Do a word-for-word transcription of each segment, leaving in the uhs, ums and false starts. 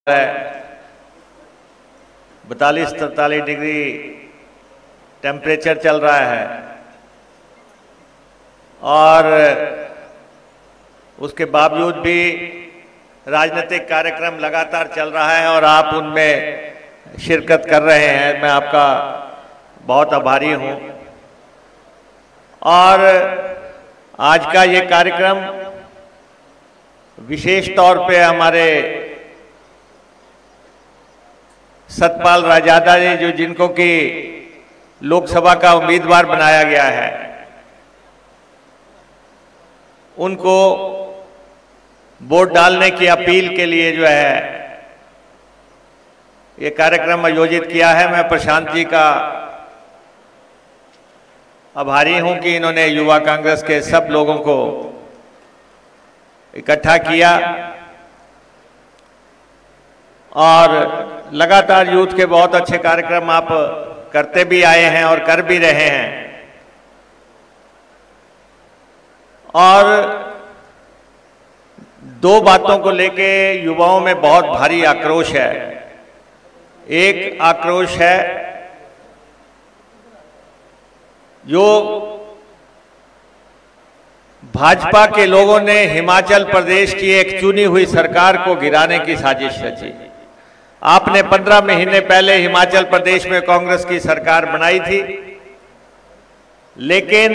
बतालीस तैतालीस degree temperature चल रहा है और उसके बावजूद भी राजनीतिक कार्यक्रम लगातार चल रहा है और आप उनमें शिरकत कर रहे हैं। मैं आपका बहुत आभारी हूं। और आज का ये कार्यक्रम विशेष तौर पे हमारे सतपाल रायजादा जी, जो जिनको कि लोकसभा का उम्मीदवार बनाया गया है, उनको वोट डालने की अपील के लिए जो है ये कार्यक्रम आयोजित किया है। मैं प्रशांत जी का आभारी हूं कि इन्होंने युवा कांग्रेस के सब लोगों को इकट्ठा किया और लगातार यूथ के बहुत अच्छे कार्यक्रम आप करते भी आए हैं और कर भी रहे हैं। और दो बातों को लेके युवाओं में बहुत भारी आक्रोश है। एक आक्रोश है जो भाजपा के लोगों ने हिमाचल प्रदेश की एक चुनी हुई सरकार को गिराने की साजिश रची। आपने पंद्रह महीने पहले हिमाचल प्रदेश में कांग्रेस की सरकार बनाई थी, लेकिन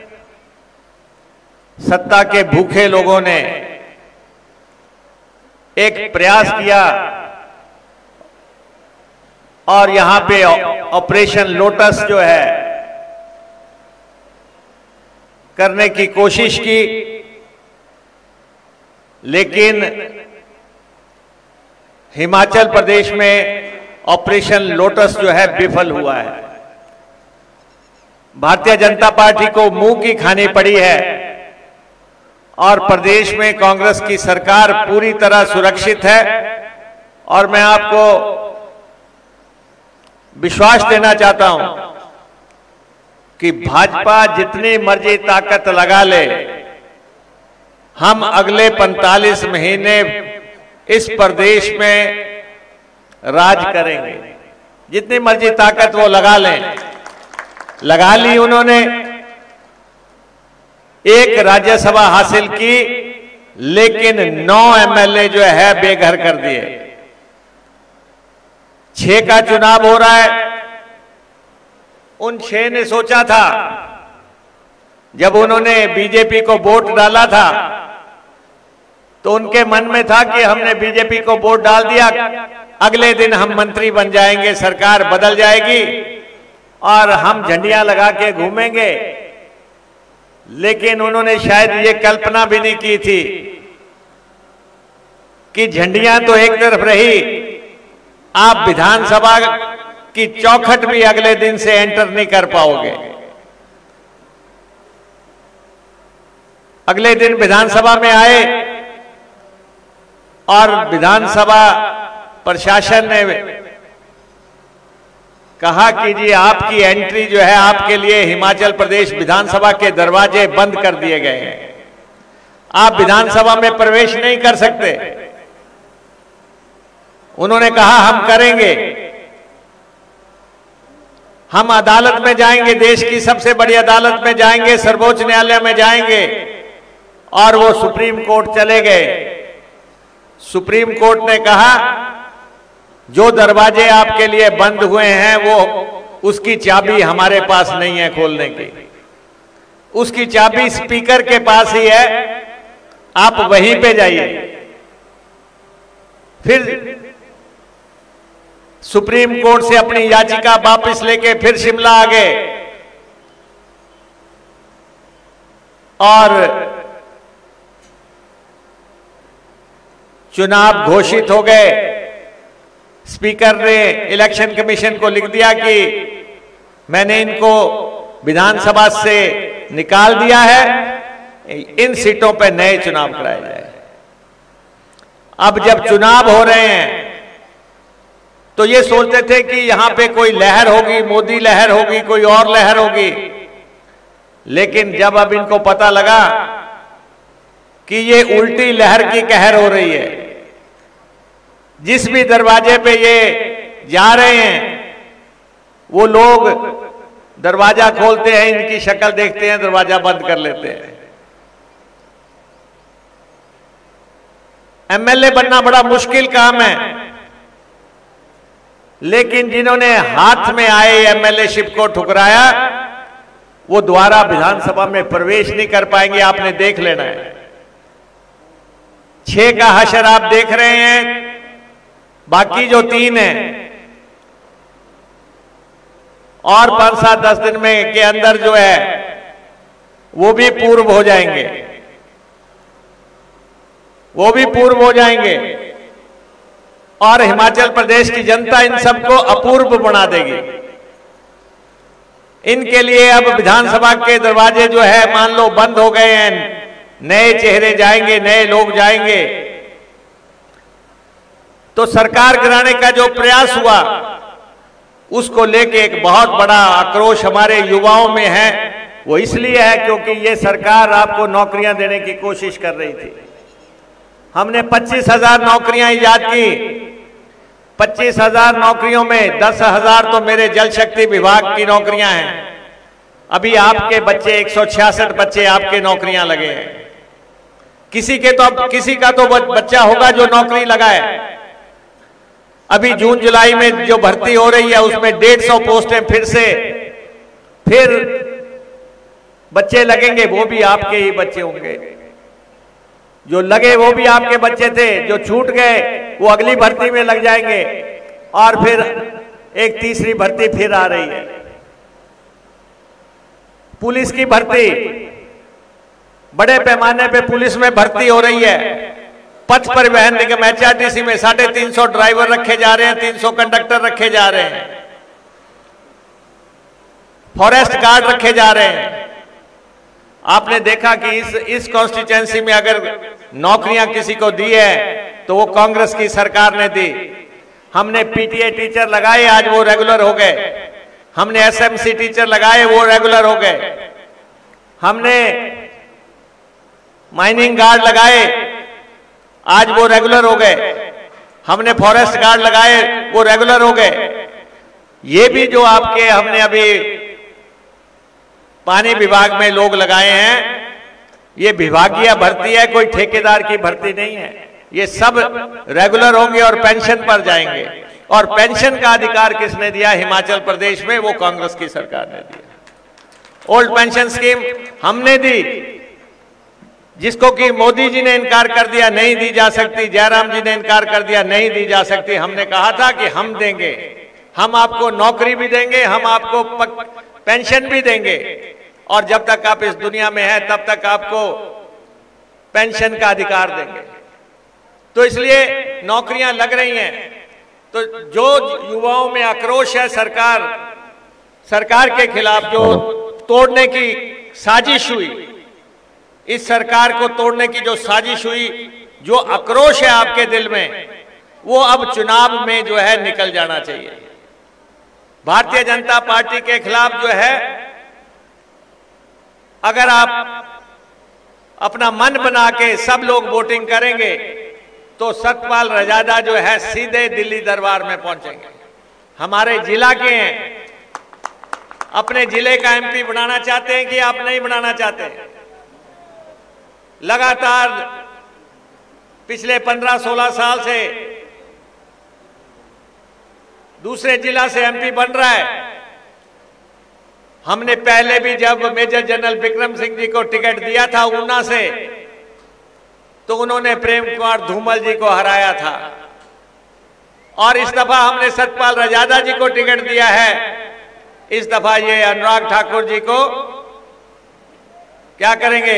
सत्ता के भूखे लोगों ने एक प्रयास किया और यहां पे ऑपरेशन लोटस जो है करने की कोशिश की, लेकिन हिमाचल प्रदेश में ऑपरेशन लोटस जो है विफल हुआ है। भारतीय जनता पार्टी को मुंह की खानी पड़ी है और प्रदेश में कांग्रेस की सरकार पूरी तरह सुरक्षित है। और मैं आपको विश्वास देना चाहता हूं कि भाजपा जितनी मर्जी ताकत लगा ले, हम अगले पैंतालीस महीने इस प्रदेश में राज करेंगे। जितनी मर्जी ताकत वो लगा लें, लगा ली उन्होंने, एक राज्यसभा हासिल की, लेकिन नौ एमएलए जो है बेघर कर दिए। छह का चुनाव हो रहा है। उन छह ने सोचा था, जब उन्होंने बीजेपी को वोट डाला था, तो उनके मन में था कि हमने बीजेपी को वोट डाल दिया, अगले दिन हम मंत्री बन जाएंगे, सरकार बदल जाएगी और हम झंडियां लगा के घूमेंगे। लेकिन उन्होंने शायद ये कल्पना भी नहीं की थी कि झंडियां तो एक तरफ रही, आप विधानसभा की चौखट भी अगले दिन से एंटर नहीं कर पाओगे। अगले दिन विधानसभा में आए और विधानसभा प्रशासन ने कहा कि जी आपकी एंट्री जो है, आपके लिए हिमाचल प्रदेश विधानसभा के दरवाजे बंद कर दिए गए हैं, आप विधानसभा में प्रवेश नहीं कर सकते। उन्होंने कहा हम करेंगे, हम अदालत में जाएंगे, देश की सबसे बड़ी अदालत में जाएंगे, सर्वोच्च न्यायालय में जाएंगे। और वो सुप्रीम कोर्ट चले गए। सुप्रीम कोर्ट ने कहा जो दरवाजे आपके लिए बंद हुए हैं वो उसकी चाबी हमारे पास नहीं है खोलने की, उसकी चाबी स्पीकर के पास ही है, आप वहीं पे जाइए। फिर सुप्रीम कोर्ट से अपनी याचिका वापस लेके फिर शिमला आ गए और चुनाव घोषित हो गए। स्पीकर ने इलेक्शन कमीशन को लिख दिया कि मैंने इनको विधानसभा से निकाल दिया है, इन सीटों पर नए चुनाव कराए जाए। अब जब चुनाव हो रहे हैं तो ये सोचते थे कि यहां पे कोई लहर होगी, मोदी लहर होगी, कोई और लहर होगी, लेकिन जब अब इनको पता लगा कि ये उल्टी लहर की कहर हो रही है, जिस भी दरवाजे पे ये जा रहे हैं वो लोग दरवाजा खोलते हैं, इनकी शक्ल देखते हैं, दरवाजा बंद कर लेते हैं। एमएलए बनना बड़ा मुश्किल काम है, लेकिन जिन्होंने हाथ में आए एमएलएशिप को ठुकराया वो दोबारा विधानसभा में प्रवेश नहीं कर पाएंगे। आपने देख लेना है। छह का हशर आप देख रहे हैं, बाकी जो तीन हैं और पांच सात दस दिन में के अंदर जो है वो भी पूर्व हो जाएंगे, वो भी पूर्व हो जाएंगे और हिमाचल प्रदेश की जनता इन सबको अपूर्व बना देगी। इनके लिए अब विधानसभा के दरवाजे जो है मान लो बंद हो गए हैं, नए चेहरे जाएंगे, नए लोग जाएंगे, तो सरकार गिराने का जो प्रयास हुआ उसको लेके एक बहुत बड़ा आक्रोश हमारे युवाओं में है। वो इसलिए है क्योंकि ये सरकार आपको नौकरियां देने की कोशिश कर रही थी। हमने पच्चीस हजार नौकरियां इजाद की। पच्चीस हजार नौकरियों में दस हजार तो मेरे जल शक्ति विभाग की नौकरियां हैं। अभी आपके बच्चे एक सौ छियासठ बच्चे आपके नौकरियां लगे हैं। किसी के तो अब किसी का तो बच्चा होगा जो नौकरी लगाए। अभी जून जुलाई में जो भर्ती हो रही है उसमें डेढ़ सौ पोस्टें फिर से फिर बच्चे लगेंगे, वो भी आपके ही बच्चे होंगे। जो लगे वो भी आपके बच्चे थे, जो छूट गए वो अगली भर्ती में लग जाएंगे और फिर एक तीसरी भर्ती फिर आ रही है। पुलिस की भर्ती, बड़े पैमाने पे पुलिस में भर्ती हो रही है। पथ परिवहन निगम एचआरटीसी में साढ़े तीन सौ ड्राइवर रखे जा रहे हैं, तीन सौ कंडक्टर रखे जा रहे हैं, फॉरेस्ट गार्ड रखे जा रहे हैं। आपने देखा कि इस इस कॉन्स्टिट्यूएंसी में अगर नौकरियां किसी को दी है तो वो कांग्रेस की सरकार ने दी। हमने पीटीए टीचर लगाए, आज वो रेगुलर हो गए। हमने एसएमसी टीचर लगाए, वो रेगुलर हो गए। हमने माइनिंग गार्ड लगाए, आज वो रेगुलर हो गए। हमने फॉरेस्ट गार्ड लगाए, वो रेगुलर हो गए। ये भी जो आपके हमने अभी पानी विभाग में लोग लगाए हैं, ये विभागीय भर्ती है, कोई ठेकेदार की भर्ती नहीं है। ये सब रेगुलर होंगे और पेंशन पर जाएंगे। और पेंशन का अधिकार किसने दिया हिमाचल प्रदेश में? वो कांग्रेस की सरकार ने दिया। ओल्ड पेंशन स्कीम हमने दी, जिसको कि मोदी जी ने इनकार कर दिया, नहीं दी जा सकती। जयराम जी ने इनकार कर दिया, नहीं दी जा सकती। हमने कहा था कि हम देंगे, हम आपको नौकरी भी देंगे, हम आपको पेंशन भी देंगे, और जब तक आप इस दुनिया में हैं तब तक आपको पेंशन का अधिकार देंगे। तो इसलिए नौकरियां लग रही हैं। तो जो युवाओं में आक्रोश है सरकार सरकार के खिलाफ, जो तोड़ने की साजिश हुई, इस सरकार को तोड़ने की जो साजिश हुई, जो आक्रोश है आपके दिल में, वो अब चुनाव में जो है निकल जाना चाहिए। भारतीय जनता पार्टी के खिलाफ जो है, अगर आप अपना मन बना के सब लोग वोटिंग करेंगे तो सतपाल रजादा जो है सीधे दिल्ली दरबार में पहुंचेंगे। हमारे जिला के हैं, अपने जिले का एमपी बनाना चाहते हैं कि आप नहीं बनाना चाहते? लगातार पिछले पंद्रह सोलह साल से दूसरे जिला से एमपी बन रहा है। हमने पहले भी जब मेजर जनरल विक्रम सिंह जी को टिकट दिया था ऊना से, तो उन्होंने प्रेम कुमार धूमल जी को हराया था। और इस दफा हमने सतपाल रजादा जी को टिकट दिया है। इस दफा ये अनुराग ठाकुर जी को क्या करेंगे?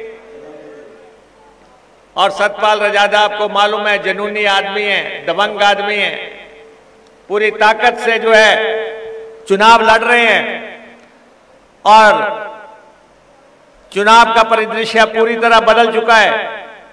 और सतपाल रजादा आपको मालूम है जुनूनी आदमी है, दबंग आदमी है, पूरी ताकत से जो है चुनाव लड़ रहे हैं और चुनाव का परिदृश्य पूरी तरह बदल चुका है।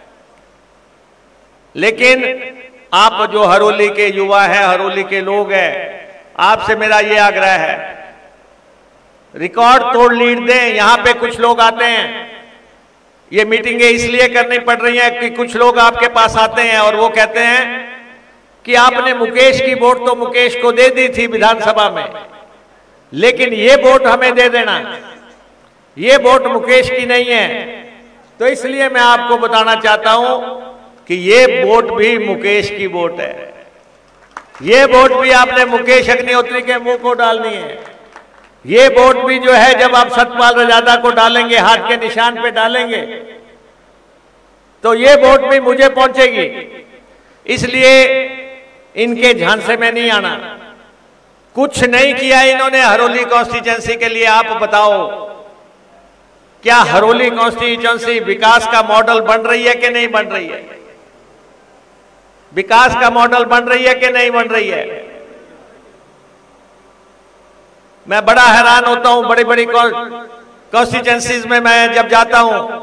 लेकिन आप जो हरोली के युवा हैं, हरोली के लोग हैं, आपसे मेरा ये आग्रह है, रिकॉर्ड तोड़ लीड दें। यहां पे कुछ लोग आते हैं, ये मीटिंगें इसलिए करनी पड़ रही हैं कि कुछ लोग आपके पास आते हैं और वो कहते हैं कि आपने मुकेश की वोट तो मुकेश को दे दी थी विधानसभा में, लेकिन ये वोट हमें दे देना, ये वोट मुकेश की नहीं है। तो इसलिए मैं आपको बताना चाहता हूं कि ये वोट भी मुकेश की वोट है। ये वोट भी आपने मुकेश अग्निहोत्री के मुंह को डालनी है। ये वोट भी जो है जब आप सतपाल रजादा को डालेंगे, हाथ के निशान पे डालेंगे, तो ये वोट भी मुझे पहुंचेगी। इसलिए इनके झांसे में नहीं आना। कुछ नहीं किया इन्होंने हरोली कॉन्स्टिट्यूएंसी के लिए। आप बताओ, क्या हरोली कॉन्स्टिट्यूएंसी विकास का मॉडल बन रही है कि नहीं बन रही है? विकास का मॉडल बन रही है कि नहीं बन रही है? मैं बड़ा हैरान होता हूं, बड़ी बड़ी कॉन्स्टिट्यूएंसीज में मैं जब जाता हूं,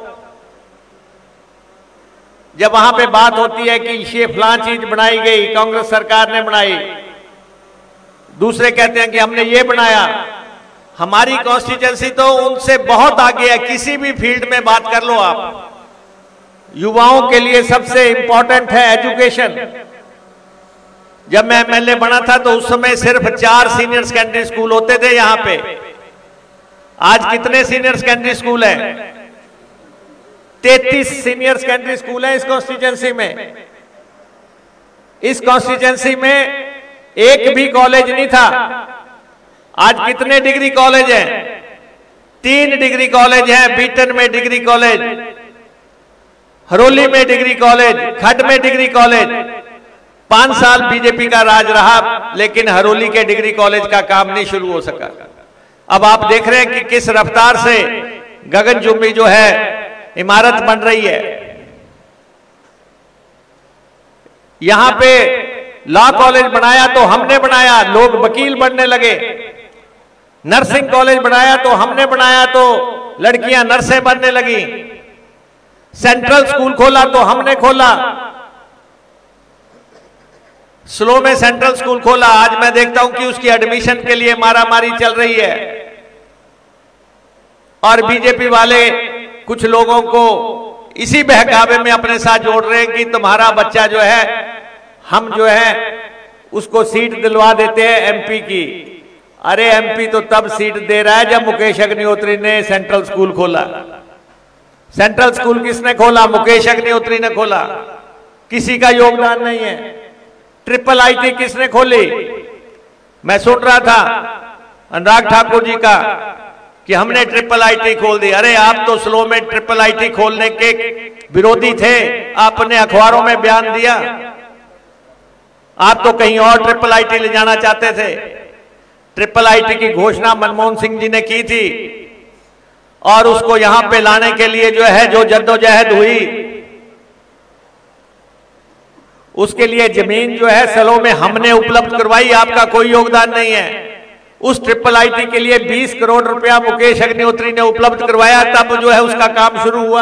जब वहां पे बात होती है कि ये फलां चीज बनाई गई, कांग्रेस सरकार ने बनाई, दूसरे कहते हैं कि हमने ये बनाया। हमारी कॉन्स्टिट्यूएंसी तो उनसे बहुत आगे है। किसी भी फील्ड में बात कर लो आप, युवाओं के लिए सबसे इंपॉर्टेंट है एजुकेशन। जब मैं एमएलए बना था तो उस समय सिर्फ चार सीनियर सेकेंडरी स्कूल होते थे यहां पे। आज कितने सीनियर सेकेंडरी स्कूल हैं? तैतीस सीनियर सेकेंडरी स्कूल है इस कॉन्स्टिट्यूएंसी में। इस कॉन्स्टिट्यूएंसी में एक भी कॉलेज नहीं था। आज कितने डिग्री कॉलेज हैं? तीन डिग्री कॉलेज हैं। बीटन में डिग्री कॉलेज, हरोली में डिग्री कॉलेज, खड में डिग्री कॉलेज। पांच साल बीजेपी का राज रहा, लेकिन हरोली के डिग्री कॉलेज का काम नहीं शुरू हो सका। अब आप देख रहे हैं कि किस रफ्तार से गगनचुंबी जो है इमारत बन रही है। यहां पे लॉ कॉलेज बनाया तो हमने बनाया, लोग वकील बनने लगे। नर्सिंग कॉलेज बनाया तो हमने बनाया, तो लड़कियां नर्सें बनने लगी। सेंट्रल स्कूल खोला तो हमने खोला। स्लो में सेंट्रल स्कूल खोला। आज मैं देखता हूं कि उसकी एडमिशन के लिए मारामारी चल रही है, और बीजेपी वाले कुछ लोगों को इसी बहकावे में अपने साथ जोड़ रहे हैं कि तुम्हारा बच्चा जो है, हम जो है उसको सीट दिलवा देते हैं एमपी की। अरे एमपी तो तब सीट दे रहा है जब मुकेश अग्निहोत्री ने सेंट्रल स्कूल खोला। सेंट्रल स्कूल किसने खोला? मुकेश अग्निहोत्री ने खोला। किसी का योगदान नहीं है। ट्रिपल आईटी किसने खोली? मैं सुन रहा था अनुराग ठाकुर जी का कि हमने ट्रिपल आईटी खोल दी। अरे आप तो स्लो में ट्रिपल आईटी खोलने के विरोधी थे, आपने अखबारों में बयान दिया। आप तो कहीं और ट्रिपल आईटी ले जाना चाहते थे। ट्रिपल आईटी की घोषणा मनमोहन सिंह जी ने की थी, और उसको यहां पे लाने के लिए जो है जो जद्दोजहद हुई, उसके लिए जमीन जो है स्लो में हमने उपलब्ध करवाई। आपका कोई योगदान नहीं है। उस ट्रिपल आईटी के लिए बीस करोड़ रुपया मुकेश अग्निहोत्री ने उपलब्ध करवाया, तब जो है उसका काम शुरू हुआ।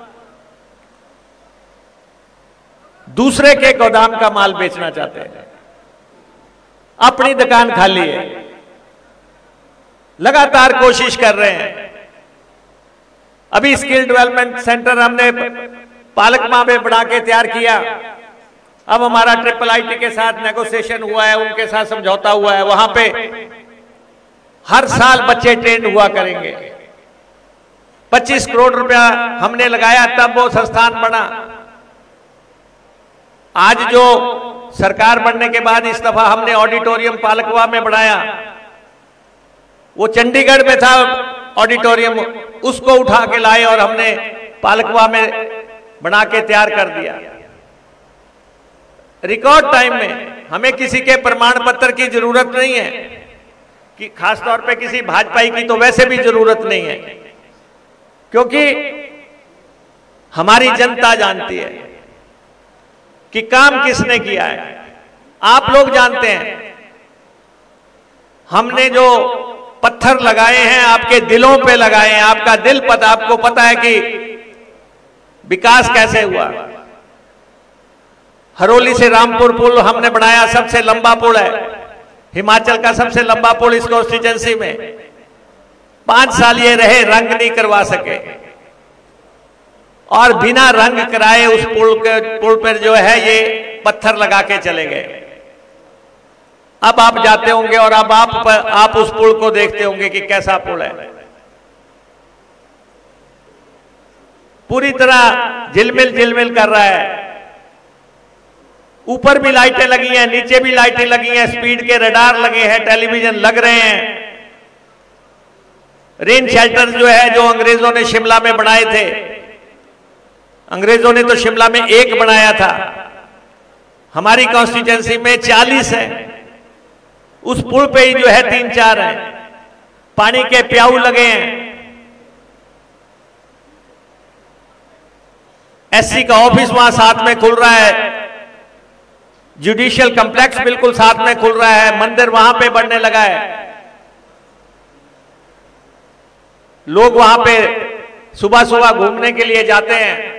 दूसरे के गोदाम का माल बेचना चाहते हैं, अपनी दुकान खाली है। लगातार कोशिश कर रहे हैं। अभी स्किल डेवलपमेंट सेंटर हमने पालकमा में बना के तैयार किया। अब हमारा ट्रिपल आईटी के साथ नेगोशिएशन हुआ है, उनके साथ समझौता हुआ है। वहां पे हर साल बच्चे ट्रेंड हुआ करेंगे। पच्चीस करोड़ रुपया हमने लगाया, तब वो संस्थान बना। आज जो सरकार बनने के बाद इस दफा हमने ऑडिटोरियम पालकवा में बनाया। वो चंडीगढ़ में था ऑडिटोरियम, उसको उठा के लाए और हमने पालकवा में बना के तैयार कर दिया रिकॉर्ड टाइम में। हमें किसी के प्रमाण पत्र की जरूरत नहीं है, कि खासतौर पे किसी भाजपाई की तो वैसे भी जरूरत नहीं है, क्योंकि हमारी जनता जानती है कि काम किसने किया है। आप लोग जानते हैं हमने जो पत्थर लगाए हैं आपके दिलों पे लगाए हैं। आपका दिल पता, आपको पता है कि विकास कैसे हुआ। हरोली से रामपुर पुल हमने बनाया, सबसे लंबा पुल है, हिमाचल का सबसे लंबा पुल इस कॉन्स्टिट्यूएंसी में। पांच साल ये रहे, रंग नहीं करवा सके, और बिना रंग कराए उस पुल के पुल पर जो है ये पत्थर लगा के चले गए। अब आप जाते होंगे और अब आप आप उस पुल को देखते होंगे कि कैसा पुल है, पूरी तरह झिलमिल झिलमिल कर रहा है। ऊपर भी लाइटें लगी हैं, नीचे भी लाइटें लगी हैं, स्पीड के रडार लगे हैं, टेलीविजन लग रहे हैं। रेन शेल्टर जो है, जो अंग्रेजों ने शिमला में बनाए थे, अंग्रेजों ने तो शिमला में एक बनाया था, हमारी कॉन्स्टिट्यूंसी में चालीस है। उस पुल पे ही जो है तीन चार हैं, पानी के प्याऊ लगे हैं। एससी का ऑफिस वहां साथ में खुल रहा है, जुडिशियल कॉम्प्लेक्स बिल्कुल साथ में खुल रहा है, मंदिर वहां पे बनने लगा है। लोग वहां पे सुबह सुबह घूमने के लिए जाते हैं।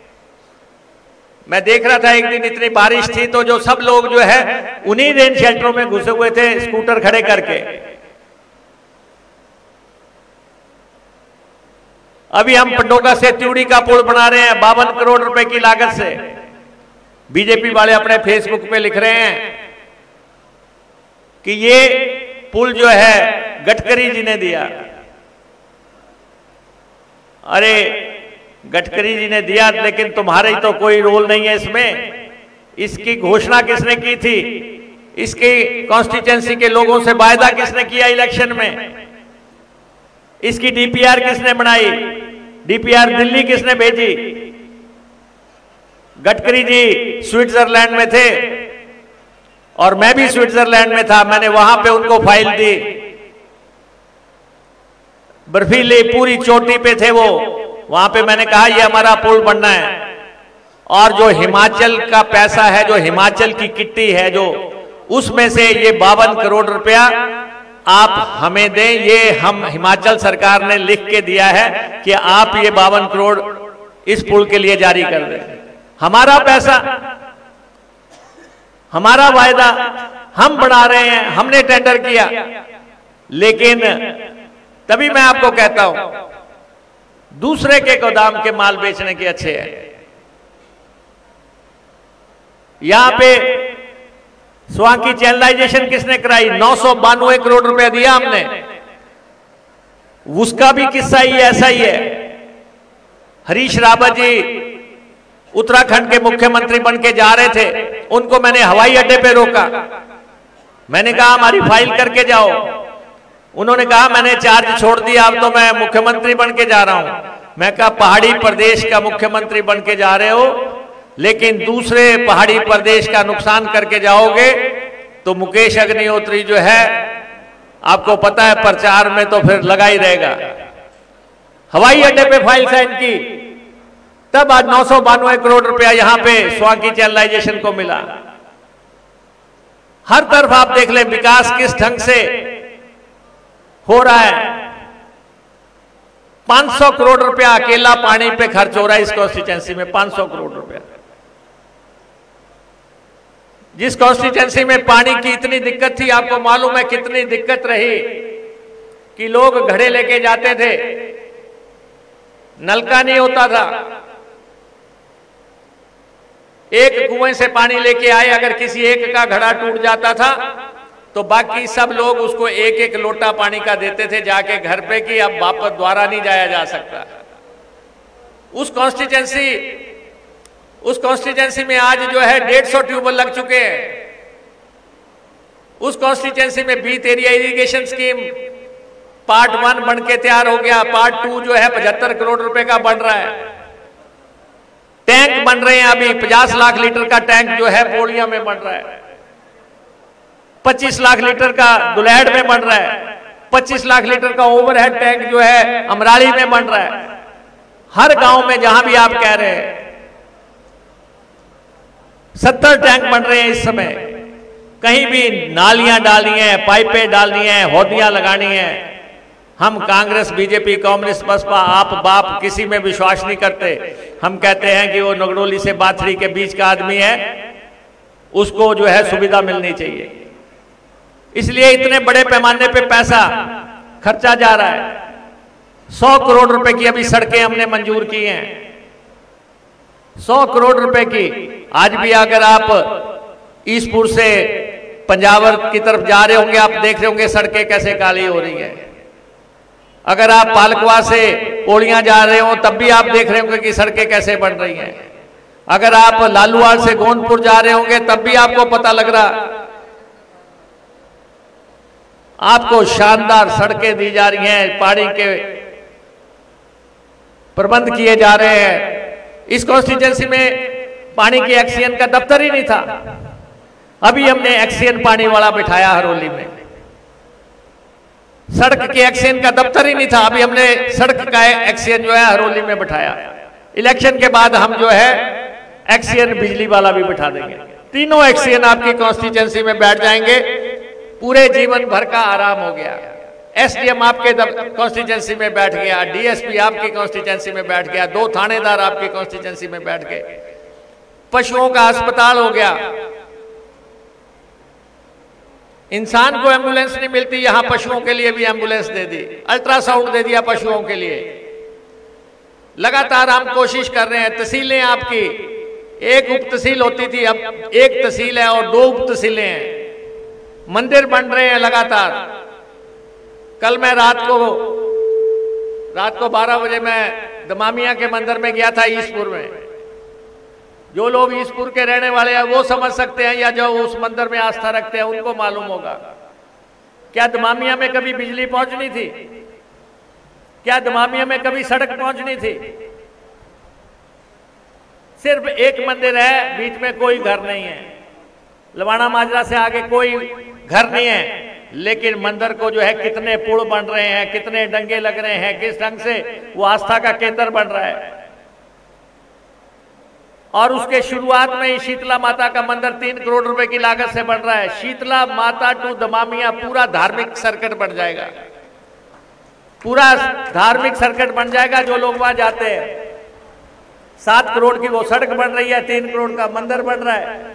मैं देख रहा था एक दिन इतनी बारिश थी तो जो सब लोग जो है उन्हीं रेन शेल्टरों में घुसे हुए थे, स्कूटर खड़े करके। अभी हम पंडोगा से त्यूड़ी का पुल बना रहे हैं बावन करोड़ रुपए की लागत से। बीजेपी वाले अपने फेसबुक पे लिख रहे हैं कि ये पुल जो है गडकरी जी ने दिया। अरे गडकरी जी ने दिया, लेकिन तुम्हारे तो कोई रोल नहीं है इसमें। इसकी घोषणा किसने की थी? इसकी कॉन्स्टिट्यूंसी के लोगों से वायदा किसने किया इलेक्शन में? इसकी डीपीआर किसने बनाई? डीपीआर दिल्ली किसने भेजी? गडकरी जी स्विट्जरलैंड में थे और मैं भी स्विट्जरलैंड में था। मैंने वहां पे उनको फाइल दी, बर्फीली पूरी चोटी पे थे वो। वहां पे मैंने कहा ये हमारा पुल बनना है, और जो हिमाचल का पैसा है, जो हिमाचल की किट्टी है, जो उसमें से ये बावन करोड़ रुपया आप हमें दें। ये हम हिमाचल सरकार ने लिख के दिया है कि आप ये बावन करोड़ इस पुल के लिए जारी कर दें। हमारा पैसा, हमारा वायदा, हम बढ़ा रहे हैं, हमने टेंडर किया। लेकिन तभी मैं आपको कहता हूं दूसरे के गोदाम के माल बेचने के अच्छे हैं। यहां पे स्वां की चैनलाइजेशन किसने कराई? नौ सौ बानवे करोड़ रुपया दिया हमने। उसका भी किस्सा ही ऐसा ही है। हरीश रावत जी उत्तराखंड के मुख्यमंत्री बन के जा रहे थे, उनको मैंने हवाई अड्डे पे रोका। मैंने कहा हमारी फाइल करके जाओ। उन्होंने कहा मैंने चार्ज छोड़ दिया, अब तो मैं मुख्यमंत्री बन के जा रहा हूं। मैं कहा पहाड़ी प्रदेश का मुख्यमंत्री बन के जा रहे हो, लेकिन दूसरे पहाड़ी प्रदेश का नुकसान करके जाओगे तो मुकेश अग्निहोत्री जो है, आपको पता है प्रचार में तो फिर लगा ही रहेगा। हवाई अड्डे पे फाइल साइन की, तब आज नौ सौ बानवे करोड़ रुपया यहां पे स्वां की चैनलाइजेशन को मिला। हर तरफ आप देख लें विकास किस ढंग से हो रहा है। पांच सौ करोड़ रुपया अकेला पानी पे खर्च हो रहा है इस कॉन्स्टिट्यूंसी में। पांच सौ करोड़ रुपया, जिस कॉन्स्टिट्यूंसी में पानी की इतनी दिक्कत थी, आपको मालूम है कितनी दिक्कत रही कि लोग घड़े लेके जाते थे, नलका नहीं होता था। एक कुएं से पानी लेके आए, अगर किसी एक का घड़ा टूट जाता था तो बाकी सब लोग उसको एक एक लोटा पानी का देते थे जाके घर पे, कि अब वापस द्वारा नहीं जाया जा सकता। उस कॉन्स्टिट्यूंसी उस कॉन्स्टिट्यूंसी में आज जो है डेढ़ सौ ट्यूबवेल लग चुके हैं। उस कॉन्स्टिट्यूंसी में Beet area irrigation scheme part one बन के तैयार हो गया, पार्ट टू जो है पचहत्तर करोड़ रुपए का बन रहा है। टैंक बन रहे हैं, अभी पचास लाख लीटर का टैंक जो है पोड़िया में बन रहा है, पच्चीस लाख लीटर का दुलैड़ में बन रहा है, पच्चीस लाख लीटर का ओवरहेड टैंक जो है अमराली में बन रहा है। हर गांव में जहां भी आप कह रहे हैं सत्तर टैंक बन रहे हैं इस समय। कहीं भी नालियां डालनी है, पाइपें डालनी है, होदियां लगानी है। हम कांग्रेस, बीजेपी, कम्युनिस्ट, बसपा, आप बाप किसी में विश्वास नहीं करते। हम कहते हैं कि वो नगरोली से बाथरी के बीच का आदमी है, उसको जो है सुविधा मिलनी चाहिए। इसलिए इतने बड़े पैमाने पे पैसा खर्चा जा रहा है। सौ करोड़ रुपए की अभी सड़कें हमने मंजूर की हैं। सौ करोड़ रुपए की। आज भी अगर आप ईसपुर से पंजावर की तरफ जा रहे होंगे, आप देख रहे होंगे सड़कें कैसे काली हो रही हैं। अगर आप पालकवा से ओलियां जा रहे हो तब भी आप देख रहे होंगे कि सड़कें कैसे बन रही हैं। अगर आप लालूवाड़ से गोंदपुर जा रहे होंगे तब भी आपको पता लग रहा, आपको शानदार सड़कें दी जा रही हैं, पानी के प्रबंध किए जा रहे हैं। इस कॉन्स्टिट्यूंसी में पानी के एक्सीएन का दफ्तर ही नहीं था, अभी हमने एक्सीएन पानी वाला बिठाया हरोली में। सड़क के एक्सीएन का दफ्तर ही नहीं था, अभी हमने सड़क का एक्सीएन जो है हरोली में बिठाया। इलेक्शन के बाद हम जो है एक्सीएन बिजली वाला भी बिठा देंगे। तीनों एक्सीएन आपकी कॉन्स्टिट्यूंसी में बैठ जाएंगे, पूरे जीवन भर का आराम हो गया। एसडीएम आपके कॉन्स्टिट्यूंसी में बैठ गया, डीएसपी आपकी कॉन्स्टिट्यूंसी में बैठ गया, दो थानेदार आपकी कॉन्स्टिट्यूंसी में बैठ गए, पशुओं का अस्पताल हो गया। इंसान को एम्बुलेंस नहीं मिलती, यहां पशुओं के लिए भी एम्बुलेंस दे दी, अल्ट्रासाउंड दे दिया पशुओं के लिए। लगातार हम कोशिश कर रहे हैं। तहसीलें आपकी एक उप तहसील होती थी, अब एक तहसील है और दो उप तहसीलें हैं। मंदिर बन रहे हैं लगातार। कल मैं रात को रात को बारह बजे मैं दमामिया के मंदिर में गया था ईसपुर में। जो लोग ईसपुर के रहने वाले हैं वो समझ सकते हैं, या जो उस मंदिर में आस्था रखते हैं उनको मालूम होगा। क्या दमामिया में कभी बिजली पहुंचनी थी? क्या दमामिया में कभी सड़क पहुंचनी थी? सिर्फ एक मंदिर है, बीच में कोई घर नहीं है। लवाना माजरा से आगे कोई घर नहीं है, लेकिन मंदिर को जो है कितने पुल बन रहे हैं, कितने डंगे लग रहे हैं, किस ढंग से वो आस्था का केंद्र बन रहा है। और उसके शुरुआत में ही शीतला माता का मंदिर तीन करोड़ रुपए की लागत से बन रहा है। शीतला माता टू दमामिया पूरा धार्मिक सर्किट बन जाएगा, पूरा धार्मिक सर्किट बन जाएगा। जो लोग वहां जाते हैं, सात करोड़ की वो सड़क बन रही है, तीन करोड़ का मंदिर बन रहा है।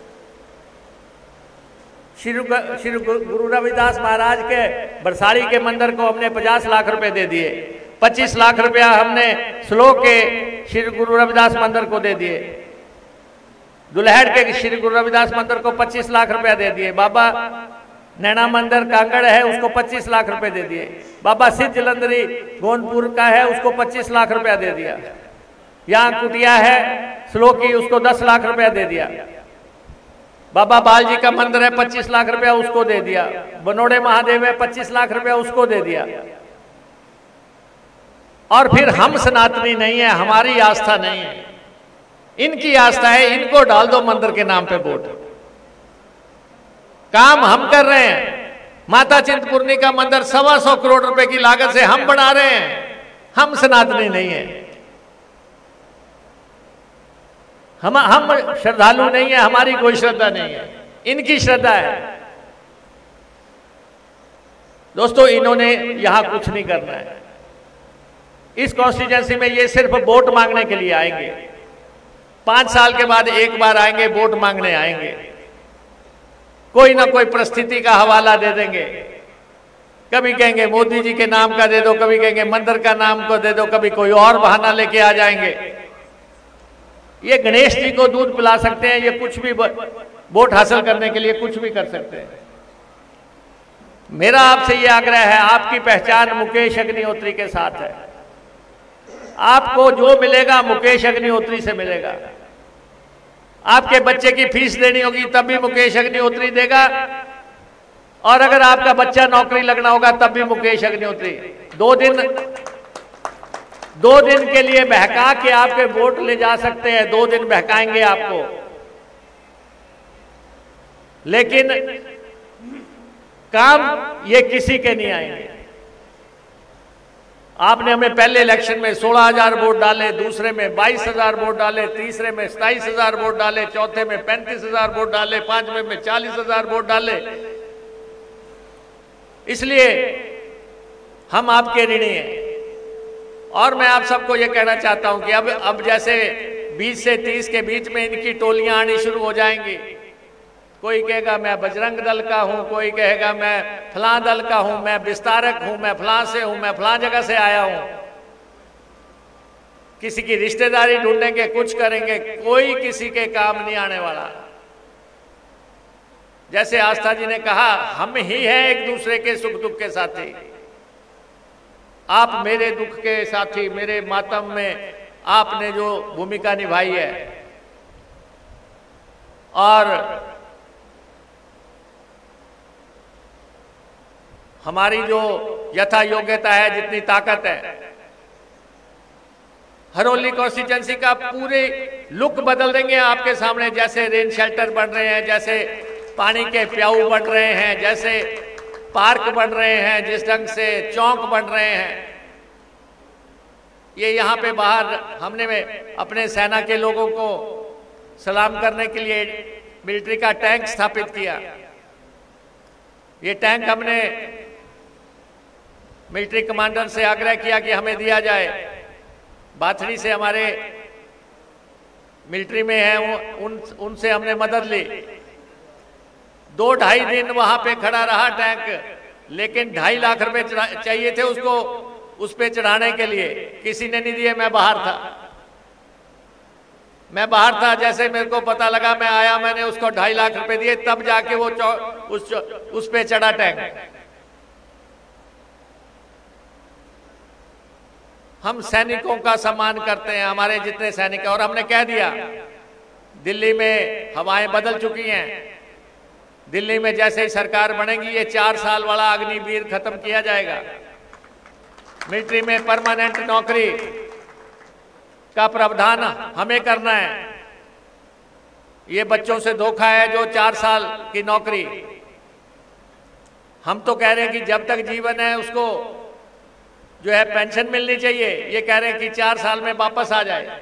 श्री श्री गुरु रविदास महाराज के बरसाड़ी के मंदिर को हमने पचास लाख रुपए दे दिए। पच्चीस लाख रुपया हमने स्लो के श्री गुरु रविदास मंदिर को दे दिए। दुल्हड़ के श्री गुरु रविदास मंदिर को पच्चीस लाख रुपया दे दिए। बाबा नैना मंदिर कांगड़ है, उसको पच्चीस लाख रुपए दे दिए। बाबा सिद्ध जलंधरी गोंदपुर का है, उसको पच्चीस लाख रुपया दे दिया। यहाँ कुटिया है स्लो की, उसको दस लाख रुपया दे दिया। बाबा बाल जी का मंदिर है, पच्चीस लाख रुपया उसको दे दिया। बनोड़े महादेव है, पच्चीस लाख रुपया उसको दे दिया। और फिर हम सनातनी नहीं है, हमारी आस्था नहीं है, इनकी आस्था है, इनको डाल दो मंदिर के नाम पे वोट। काम हम कर रहे हैं। माता चिंतपूर्णी का मंदिर सवा सौ करोड़ रुपए की लागत से हम बना रहे हैं। हम सनातनी नहीं है, हम हम श्रद्धालु नहीं है, हमारी कोई श्रद्धा नहीं है, इनकी श्रद्धा है। दोस्तों, इन्होंने यहां कुछ नहीं करना है। इस कॉन्स्टिट्यूंसी में ये सिर्फ वोट मांगने के लिए आएंगे। पांच साल के बाद एक बार आएंगे, वोट मांगने आएंगे। कोई ना कोई परिस्थिति का हवाला दे देंगे। कभी कहेंगे मोदी जी के नाम का दे दो, कभी कहेंगे मंदिर का नाम को दे दो, कभी कोई और बहाना लेके आ जाएंगे। ये गणेश जी को दूध पिला सकते हैं, ये कुछ भी वोट हासिल करने के लिए कुछ भी कर सकते हैं। मेरा आपसे ये आग्रह है, आपकी पहचान मुकेश अग्निहोत्री के साथ है। आपको जो मिलेगा मुकेश अग्निहोत्री से मिलेगा। आपके बच्चे की फीस देनी होगी तब भी मुकेश अग्निहोत्री देगा, और अगर आपका बच्चा नौकरी लगना होगा तब भी मुकेश अग्निहोत्री। दो दिन दो दिन के लिए बहका के आपके वोट ले जा सकते हैं, दो दिन बहकाएंगे आपको, लेकिन काम ये किसी के नहीं आएंगे। आपने हमें पहले इलेक्शन में सोलह हजार वोट डाले, दूसरे में बाईस हजार वोट डाले, तीसरे में सताइस हजार वोट डाले, चौथे में पैंतीस हजार वोट डाले, पांचवें में चालीस हजार वोट डाले। इसलिए हम आपके ऋणी हैं। और मैं आप सबको यह कहना चाहता हूं कि अब अब जैसे बीस से तीस के बीच में इनकी टोलियां आनी शुरू हो जाएंगी। कोई कहेगा मैं बजरंग दल का हूं, कोई कहेगा मैं फलां दल का हूं, मैं विस्तारक हूं, मैं फलां से हूं, मैं फलां जगह से आया हूं। किसी की रिश्तेदारी ढूंढेंगे, कुछ करेंगे, कोई किसी के काम नहीं आने वाला। जैसे आस्था जी ने कहा, हम ही हैं एक दूसरे के सुख दुख के साथी। आप मेरे दुख के साथी, मेरे मातम में आपने जो भूमिका निभाई है, और हमारी जो यथा योग्यता है, जितनी ताकत है, हरोली कॉन्स्टिट्यूंसी का पूरे लुक बदल देंगे आपके सामने। जैसे रेन शेल्टर बन रहे हैं, जैसे पानी के प्याऊ बन रहे हैं, जैसे पार्क बन रहे हैं, जिस ढंग से चौक बन रहे हैं। ये यहाँ पे बाहर हमने में अपने सेना के लोगों को सलाम करने के लिए मिलिट्री का टैंक स्थापित किया। ये टैंक हमने मिलिट्री कमांडर से आग्रह किया कि हमें दिया जाए। बाथड़ी से हमारे मिलिट्री में है, उन उनसे हमने मदद ली। दो ढाई दिन वहां पे खड़ा रहा टैंक, लेकिन ढाई लाख रुपए चाहिए थे उसको उस पे चढ़ाने के लिए, किसी ने नहीं दिए। मैं बाहर था मैं बाहर था जैसे मेरे को पता लगा, मैं आया, मैंने उसको ढाई लाख रुपए दिए, तब जाके वो उस उस पे चढ़ा टैंक। हम सैनिकों का सम्मान करते हैं, हमारे जितने सैनिक, और हमने कह दिया दिल्ली में हवाएं बदल चुकी हैं। दिल्ली में जैसे ही सरकार बनेगी, ये चार साल वाला अग्निवीर खत्म किया जाएगा। मिलिट्री में परमानेंट नौकरी का प्रावधान हमें करना है। ये बच्चों से धोखा है जो चार साल की नौकरी। हम तो कह रहे हैं कि जब तक जीवन है उसको जो है पेंशन मिलनी चाहिए। ये कह रहे हैं कि चार साल में वापस आ जाए।